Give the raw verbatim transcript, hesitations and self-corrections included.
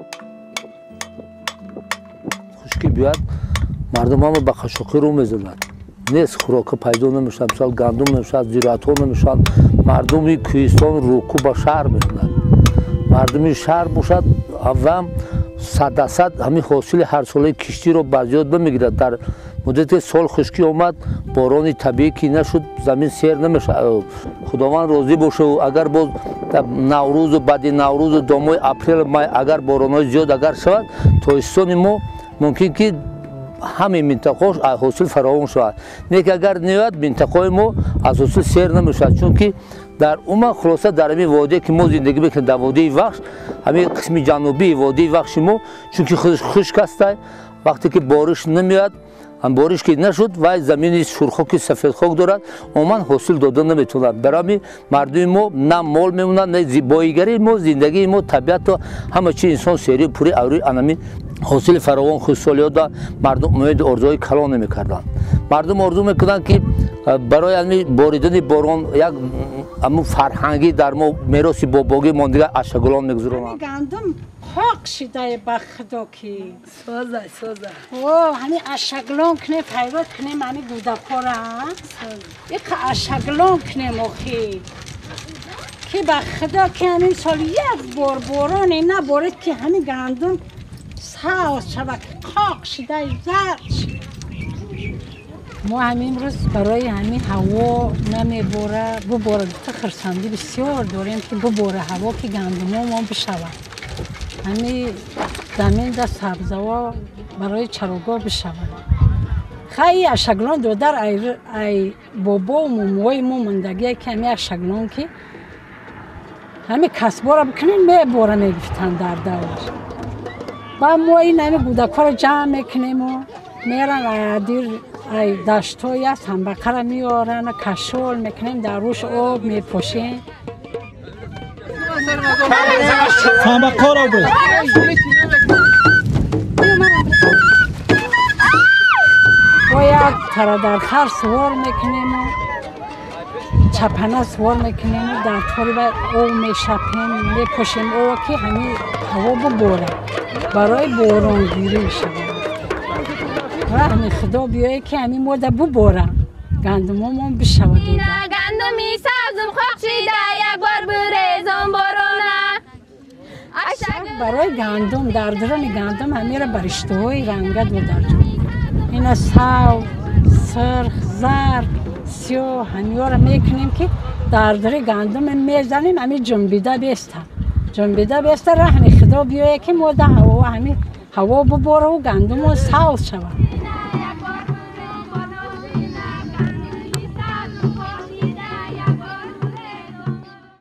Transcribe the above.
خشکی بیاد مردم هم به قشقی رو میزنن نیست خوراک پیدا نمیشن مثلا گندم نمیشن زراعت ها نمیشن مردم کوهستان روکو به شهر میکنن مردم شهر باشد اول صد درصد همین حاصل هر ساله کشتی رو بازیات بمیگیرد در مدت سال خشکی آمد باران طبیعی که نشد زمین سیر نمیشه خداوند راضی باشه و اگر باز نوروز و بعد نوروز و دامای اپریل مای اگر بارانای زیاد اگر شود تابستان ما ممکن که همین منطقه‌اش حاصل فراوان شود نه که اگر نیاد منطقه ما از حاصل سیر نمیشه چون که در اون خلاصه در همین وادی که ما زندگی میکنیم در وادی وخش همین قسم جنوبی وادی وخش ما چون که خشک است وقتی که بارش نمیاد هم بارش که نشد و زمین سرخ سفید خاک دارد عموما حاصل دادن نمیتونند برای مردم ما نه مال میمونند نه زیباییگری ما زندگی ما طبیعت و همه چی انسان سری پوری اوری انمی حاصل فراوان خود سالیات مردم امید ارزوی کلان نمیکردند مردم آرزو میکنند که برای امی باریدن باران یک امو فرهنگی در ما میراث باباگی ماندگار اشگلان میگذارند گندم حق شده به خدا که سوزه سوزه اوه همین اشگلان کنه پیوت کنیم همین گودکاره یک اشگلان کنیم اخی که به خدا که همین سال یک بار بارانی نبارد که همین گندم ساوز شود قاق شده زرد شد ما همین روز برای همین هوا نمیباره بباره خرسندی بسیار داریم که بباره هوا که گندم ما بشود همین زمین در سبزه ها برای چراگاه بشود خیلی اشگلان دادر ای, ای بابا و ماموی ما مندگی که همین اشگلان که همین کسبا را بکنین میباره میگفتن در دور با ما این همین گودکا را جمع میکنیم و میرن ایدیر ای دشتایی است هم بقره میارن کشول میکنیم در روش آب میپوشیم هم بقره را برد باید تره در خر سوار میکنیم و چپنه سوار میکنیم و در طوری باید او میشپیم میپوشیم او که همین هوا بباره برای باران گیری شود و همین خدا بیایی که همین موده بباره گندم ما بشود دوده گندمی سبزم خواه شده یک بار بریزم بارانه برای گندم در درون گندم همین را برشته های رنگه دو درجه این ساو، سرخ، زرد، سیاه همین را میکنیم که در در گندم میزنیم همین جنبیده بیسته جنبیده بیسته را همین خدا بیایی که موده هوا همین هوا بباره و گندم ساوز شود